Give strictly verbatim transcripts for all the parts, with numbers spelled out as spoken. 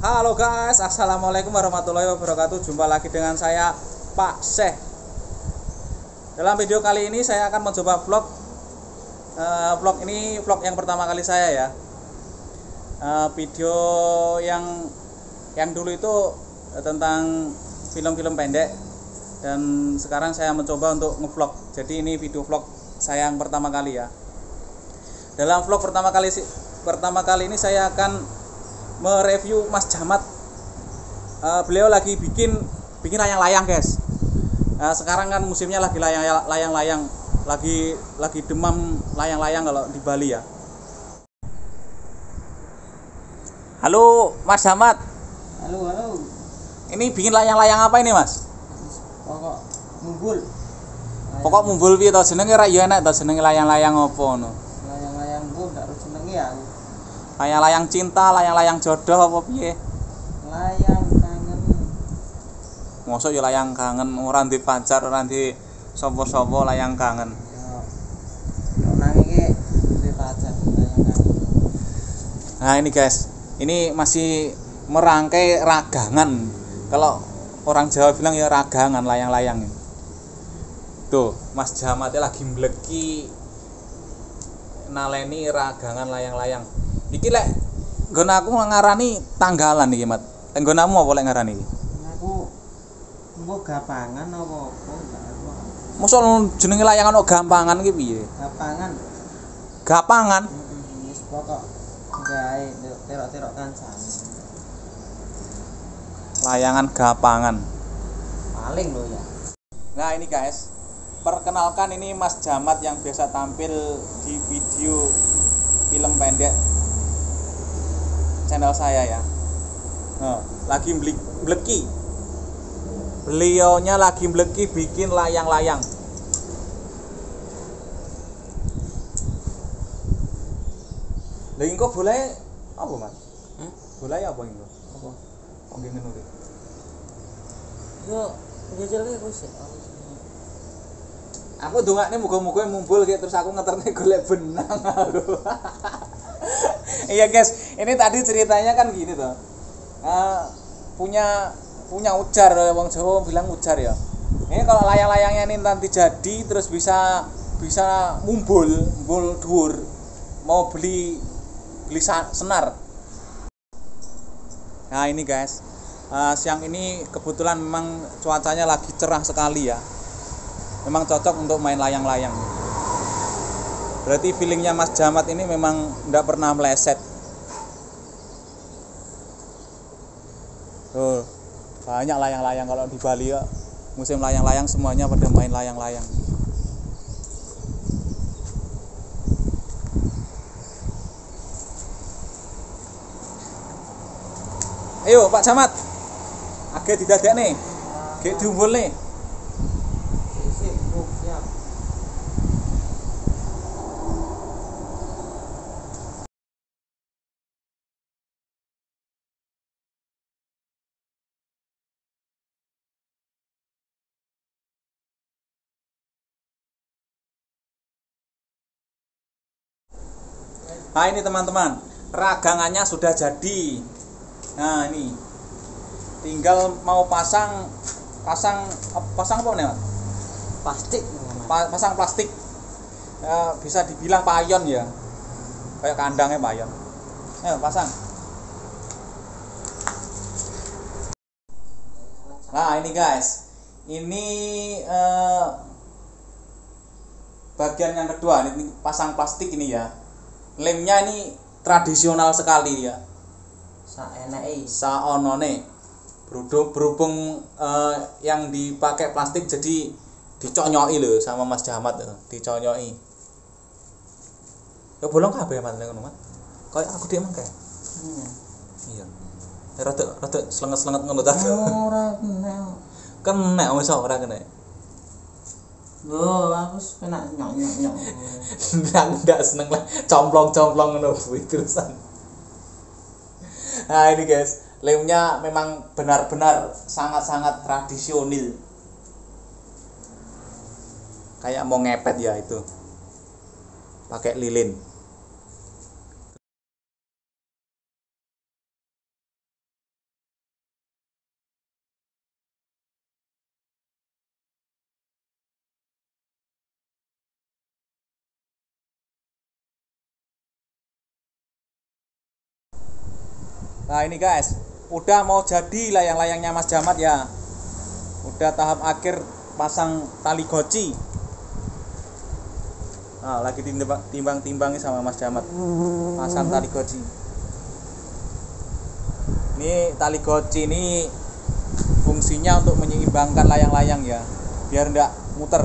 Halo guys, assalamualaikum warahmatullahi wabarakatuh. Jumpa lagi dengan saya Pak Syekh. Dalam video kali ini saya akan mencoba vlog. uh, Vlog ini vlog yang pertama kali saya ya. uh, Video yang yang dulu itu tentang film-film pendek, dan sekarang saya mencoba untuk ngevlog. Jadi ini video vlog saya yang pertama kali ya. Dalam vlog pertama kali pertama kali ini saya akan mereview Mas Jamat. Uh, beliau lagi bikin bikin layang-layang guys. Uh, sekarang kan musimnya lagi layang-layang, lagi lagi demam layang-layang kalau di Bali ya. Halo Mas Jamat. Halo, halo. Ini bikin layang-layang apa ini Mas? Pokok mumbul. Pokok mumbul piye to jenenge, ra ya enak to jenenge layang-layang apa ngono. Layang-layang ku ndak ro jenenge ya. Layang-layang cinta, layang-layang jodoh apa piye? Layang kangen. Mosok ya layang kangen, ora ndek pacar, ora ndek sapa-sapa layang kangen. Ya. Kok nang iki duwe pacar layang kangen. Nah ini guys, ini masih merangkai ragangan. Kalau orang Jawa bilang ya ragangan layang-layang. Tuh, Mas Jamatnya lagi mleki naleni ragangan layang-layang. Iki lek nggon aku ngarani tanggalan iki, Mat. Nggonamu apa lek ngarani iki? Aku engko gapangan apa apa ndak ero. Mosok jenenge layangan kok gampangan iki piye? Gapangan. Gapangan. Heeh, wis pokok gawe terok-terok kancane. Layangan gapangan. Paling lho ya. Nah, ini guys. Perkenalkan, ini Mas Jamat yang biasa tampil di video film pendek channel saya ya. Nah, lagi mleki. Beliaunya lagi mleki bikin layang-layang. Lha engko boleh apa, Mas? Hmm? Boleh apa engko? Apa? Kok ngene ngono. Yo, njejelke ku sik. Aku ndongakne muga-muga mumbul gitu, terus aku ngeterne golek benang. Iya guys, ini tadi ceritanya kan gini toh. Uh, punya punya ujar, wong Jawa bilang ujar ya. Ini kalau layang-layangnya ini nanti jadi terus bisa bisa mumbul, mumbul dhuwur. Mau beli beli senar. Nah, ini guys. Uh, siang ini kebetulan memang cuacanya lagi cerah sekali ya. Memang cocok untuk main layang-layang. Berarti feelingnya Mas Jamat ini memang tidak pernah meleset. Tuh, banyak layang-layang kalau di Bali ya. Musim layang-layang semuanya pada main layang-layang. Ayo Pak Jamat, agak didadek nih, agak diumbul nih. Nah ini teman-teman, ragangannya sudah jadi. Nah ini, tinggal mau pasang pasang pasang apa nih Mas? Plastik. Pa, pasang plastik. E, bisa dibilang payon ya, kayak kandangnya payon. Ayo pasang. Nah ini guys, ini eh, bagian yang kedua, ini pasang plastik ini ya. Lemnya ini tradisional sekali ya. Saeneke, saonone. Berhubung, berhubung eh, yang dipakai plastik jadi diconyoki loh sama Mas Jamat, diconyoki. Ya bolong kabeh Mas ngono Mas. Kayak aku dhewe mangke. Hmm. Iya. Rada rada slenget-slenget ngono ta. Ora kena. Kena wis ora kena. Loh, aku penak nyok-nyok. Ndak ndak seneng lah complong-complong ngono kuwi terusan. Nah ini guys, lemnya memang benar-benar sangat-sangat tradisional. Kayak mau ngepet ya itu. Pakai lilin. Nah ini guys, udah mau jadi layang-layangnya Mas Jamat ya. Udah tahap akhir pasang tali goci. Nah, lagi timbang-timbangin sama Mas Jamat. Pasang tali goci. Ini tali goci ini fungsinya untuk menyeimbangkan layang-layang ya, biar enggak muter.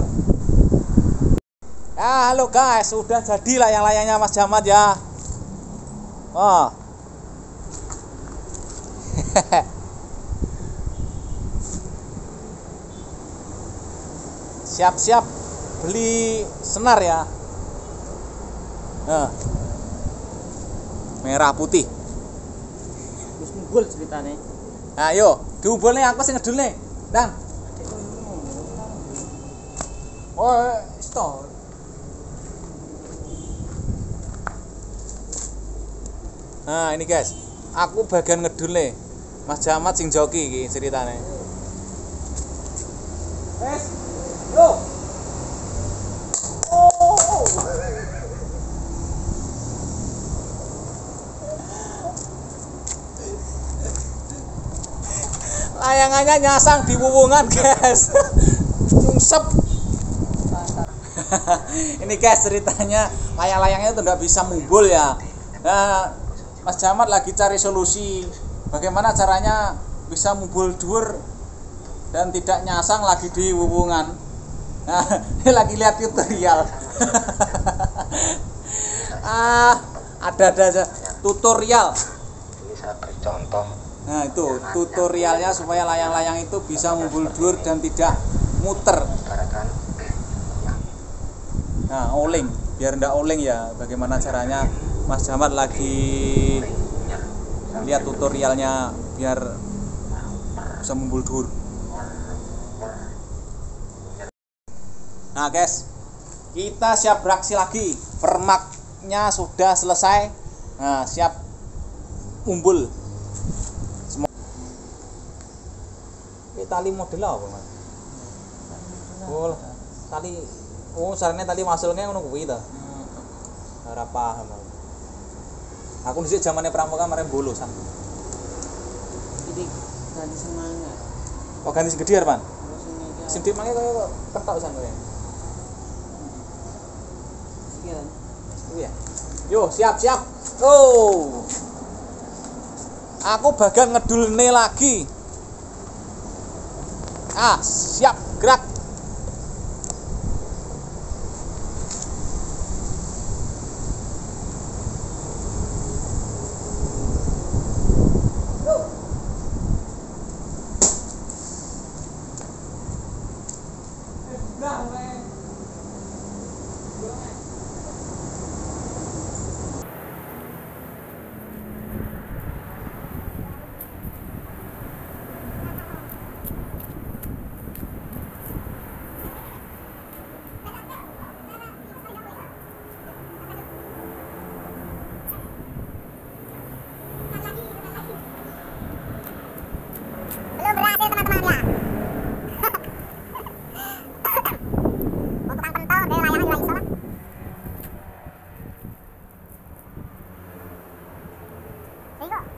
Ah, halo guys, udah jadi layang-layangnya Mas Jamat ya. Oh. Siap-siap beli senar ya. Nah. Merah putih. Terus ngumpul ceritanya. Ayo, diumbul nih aku sing ngedul nih. Dan. Oh, stop. Nah, ini guys. Aku bagian ngedul nih. Mas Jamat sing joki iki ceritane. Wes. Yo. Oh. Layangannya nyasang di wuwungan, guys. Nyungsep. Ini guys ceritanya layang-layangnya itu nggak bisa mumbul ya. Nah, Mas Jamat lagi cari solusi bagaimana caranya bisa mumbul dur dan tidak nyasang lagi di wuwungan. Nah, ini lagi lihat tutorial. ah, ada-ada aja tutorial. Ini saya beri contoh. Nah, itu tutorialnya supaya layang-layang itu bisa mumbul dur dan tidak muter. Nah, oling, biar ndak oling ya. Bagaimana caranya? Mas Jamat lagi lihat tutorialnya biar bisa mumbul dur. Nah guys, kita siap beraksi lagi. Permaknya sudah selesai. Nah, siap mumbul. Ini tali model apa mas? Oh, tali. Oh, caranya tali masulnya ngono kuwi ta. Ora paham aku. Aku dhisik zamane pramuka mare bolosan. Jadi ganti semangat. Oh, ganti segede Arpan. Sing dik mangke kaya ketok san kowe. Sekian. Iya. Yo, siap-siap. Oh. Aku bagian ngedulne lagi. Ah, siap, gerak. Belum berhasil teman-teman ya. Untuk tukang pentol dari layangan juga iso lah. Ini kok.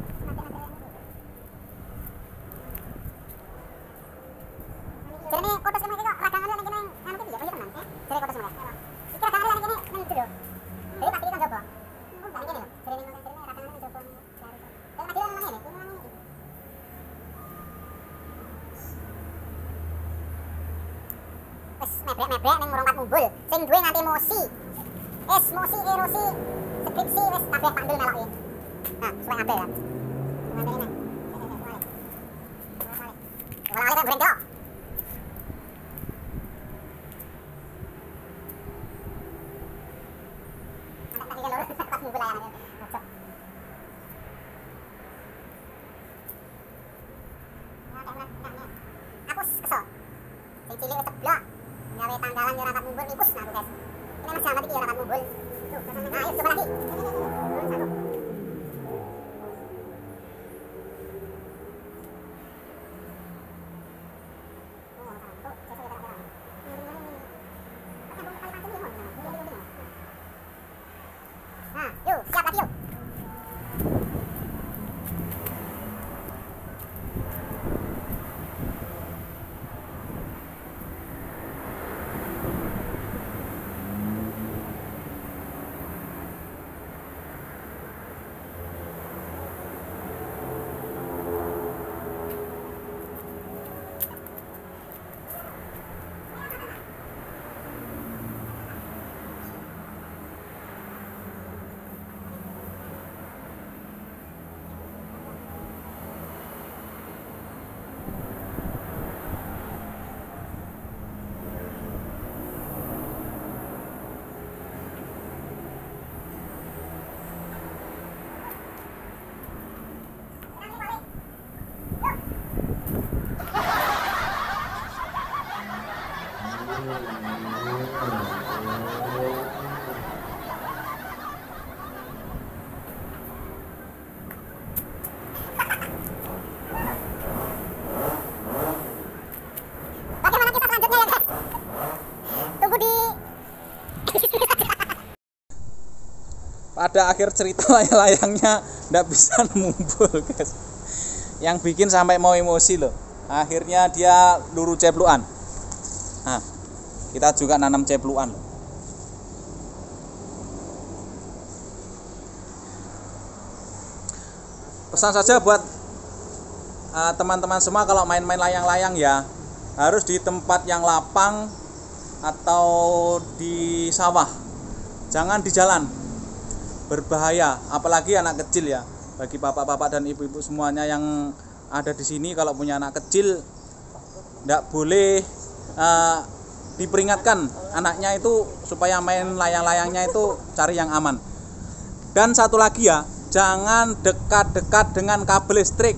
Jadi ini kotos kemana kok ragangan lagi kene nganu iki ya kaya tenan. Jadi kotos kemana. Iki ragangan lagi kene nang itu lho. Jadi pasti kan coba. Oh, kan kene lho. Jadi ini ragangan nang coba. Kalau mati nang ngene, ini nang ngene. Wes mebrek-mebrek ning ngurung mumbul. Sing duwe nganti mosi. Es mosi erosi skripsi wes kabeh pandel meloki. Nah, suwe kabeh ya. Ngene nang. Kalau ale kan goreng kok. Ana tadi kan lho pas mumbul layangan. Cocok. Nah, tenan nah. Aku kesel. Sing cilik wis ceblok. Gawe tanggalan yo rapat mumbul nipus nah aku guys. Ini Mas Jamat iki yo rapat mumbul. Tuh, nah, ayo coba lagi. Satu. Nah, yuk, siap lagi yuk. pada akhir cerita layang-layangnya nggak bisa mumpul guys. Yang bikin sampai mau emosi loh. Akhirnya dia luru cepluan. Nah, kita juga nanam cepluan loh. Pesan saja buat uh, teman-teman semua, kalau main-main layang-layang ya harus di tempat yang lapang atau di sawah, jangan di jalan, berbahaya, apalagi anak kecil ya. Bagi bapak-bapak dan ibu-ibu semuanya yang ada di sini, kalau punya anak kecil tidak boleh uh, diperingatkan anaknya itu supaya main layang-layangnya itu cari yang aman. Dan satu lagi ya, jangan dekat-dekat dengan kabel listrik.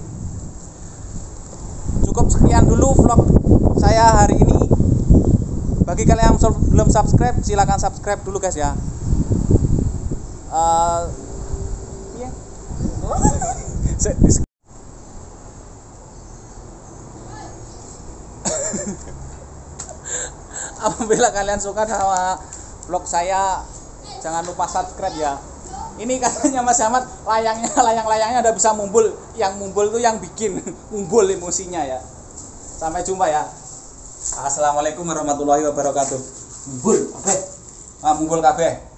Cukup sekian dulu vlog saya hari ini. Bagi kalian yang belum subscribe, silakan subscribe dulu guys ya. Uh, yeah. Apabila kalian suka sama vlog saya, jangan lupa subscribe ya. Ini katanya Mas Ahmad, layangnya layang-layangnya udah bisa mumbul. Yang mumbul itu yang bikin mumbul emosinya ya. Sampai jumpa ya. Assalamualaikum warahmatullahi wabarakatuh. Mumbul kabeh. Ah, mumbul kabeh.